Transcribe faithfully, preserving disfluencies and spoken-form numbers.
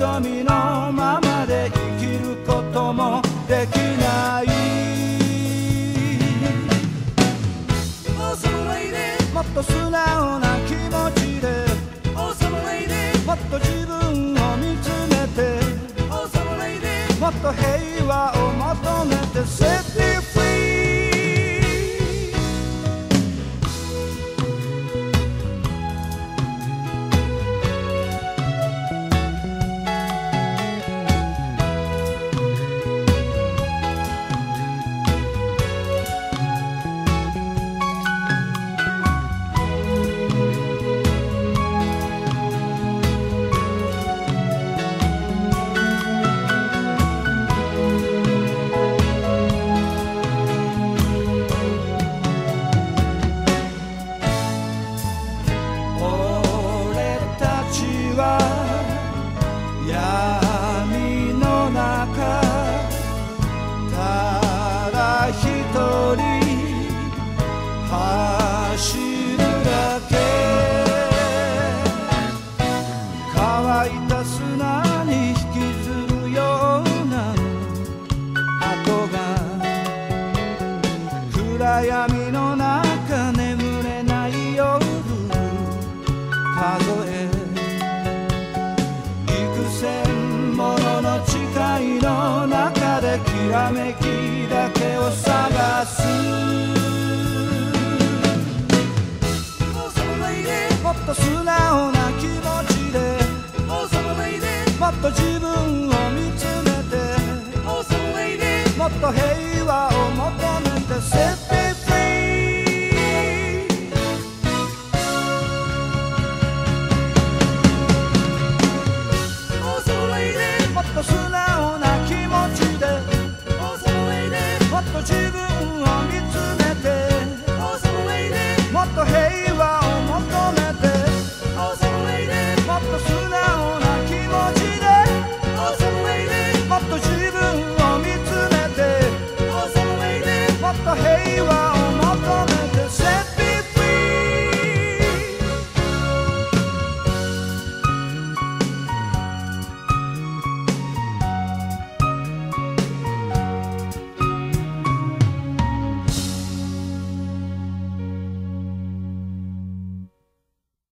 望みのままで生きることもできない。もっと素直な気持ちでもっと自分を見つめてもっと平和を求めて Set me free。闇の中ただ一人走るだけ。乾いた砂に引きずるような跡が暗闇の中眠れない夜数え誓いの中できらめきだけを探す。もっと素直な気持ちでもっと自分